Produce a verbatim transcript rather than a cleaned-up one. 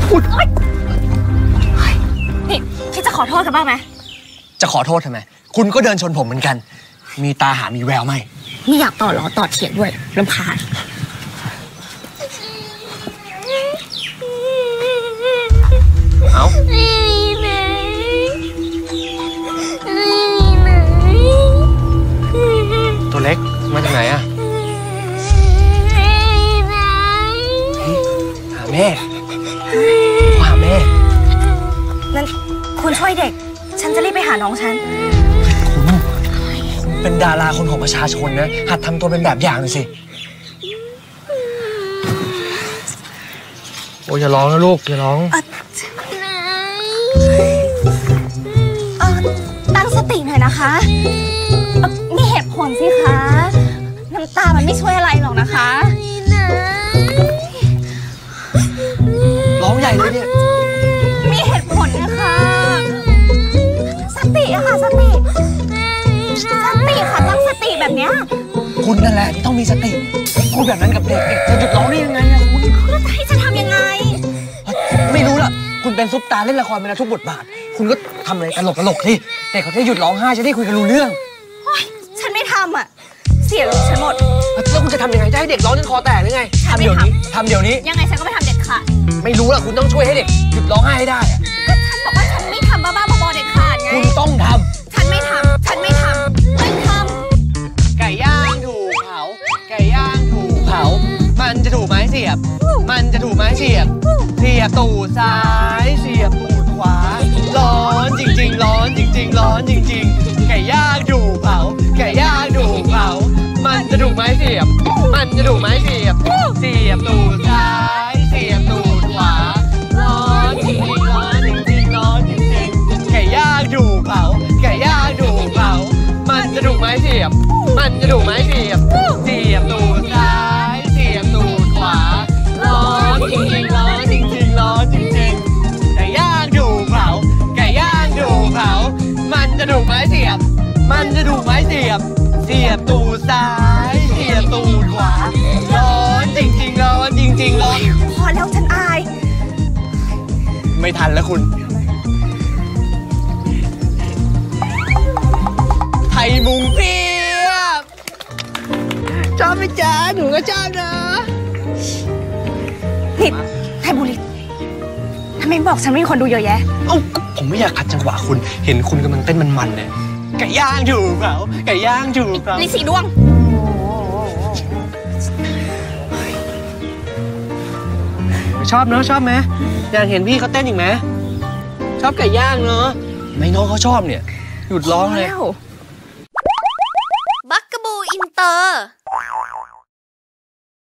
นี่พี่จะขอโทษกันบ้างไหมจะขอโทษทำไมคุณก็เดินชนผมเหมือนกันมีตาหามีแววไหมไม่อยากต่อหรอต่อเถียงด้วยรำคาญเอาตัวเล็กมาจากไหนอะหาแม่หาแม่นั่นคุณช่วยเด็กฉันจะรีบไปหาน้องฉันคุณคุณเป็นดาราคนของประชาชนนะหัดทำตัวเป็นแบบอย่างหน่อยสิโอ้ยอย่าร้องนะลูกอย่าร้องเออตั้งสติหน่อยนะคะมีเหตุผลสิคะน้ำตามันไม่ช่วยอะไรหรอกนะคะร้องใหญ่เลยเนี่ยมีเหตุผลนะคะสติอะค่ะสติสติค่ะตั้งสติแบบเนี้ยคุณนั่นแหละที่ต้องมีสติพูดแบบนั้นกับเด็กเด็กจะหยุดร้องได้ยังไงอะคุณแล้วจะให้ฉันทำยังไงไม่รู้ล่ะคุณเป็นซุปตาเล่นละครมาแล้วทุกบทบาทคุณก็ทำอะไรตลกตลกที่เด็กเขาจะหยุดร้องไห้จะได้คุยกันรู้เรื่องฉันไม่ทำอ่ะเสียลูกฉันหมดแล้วคุณจะทำยังไงจะให้เด็กร้องจนคอแตกหรือไงทำเดี๋ยวนี้ทำเดี๋ยวนี้ยังไงฉันก็ไม่ทำเด็ดขาดไม่รู้ล่ะคุณต้องช่วยให้เด็กหยุดร้องไห้ให้ได้ก็ฉันบอกว่าฉันไม่ทำบ้าๆบอๆเด็ดขาดไงคุณต้องทำฉันไม่ทำฉันไม่ทำไม่ทำไก่ย่างถูกเผาไก่ย่างถูกเผามันจะถูกไม้เสียบมันจะถูกไม้เสียบเสียบตูดซ้ายเสียบตูดขวาร้อนจริงๆร้อนจริงๆร้อนจริงๆไก่ย่างถูกเผาไก่ย่างถูกเผามันจะถูกไม้เสียบมันจะถูกไม้เสียบเสียบตูดซ้ายเสียบตูดขวาร้อนจริงๆร้อนจริงๆร้อนจริงๆไก่ย่างถูกเผาไก่ย่างถูกเผามันจะถูกไม้เสียบมันจะถูกไม้เสียบเสียบตูดซ้ายเสียบตูดขวาร้อนจริงๆร้อนจริงๆร้อนจริงๆไก่ย่างถูกเผาไก่ย่างถูกเผามันจะถูกไม้เสียบมันจะถูกไม้เสียบเสียบตูดซ้ายเสียบตูดขวาร้อนจริงๆร้อนจริงๆร้อนพอแล้วฉันอายไม่ทันแล้วคุณไทยมุงเปียบชอบไหมจ๊ะหนูก็ชอบนะนี่ไทยบุรีทำไมบอกฉันไม่มีคนดูเยอะแยะเอ้าผมไม่อยากขัดจังหวะคุณเห็นคุณกำลังเต้นมันๆเนี่ยไก่ย่างถูกเผาไก่ย่างถูกเผาลิสีดวงชอบเนอะชอบไหมอยากเห็นพี่เขาเต้นอีกไหมชอบไก่ย่างเนอะไม่น้องเขาชอบเนี่ยหยุดร้องเลย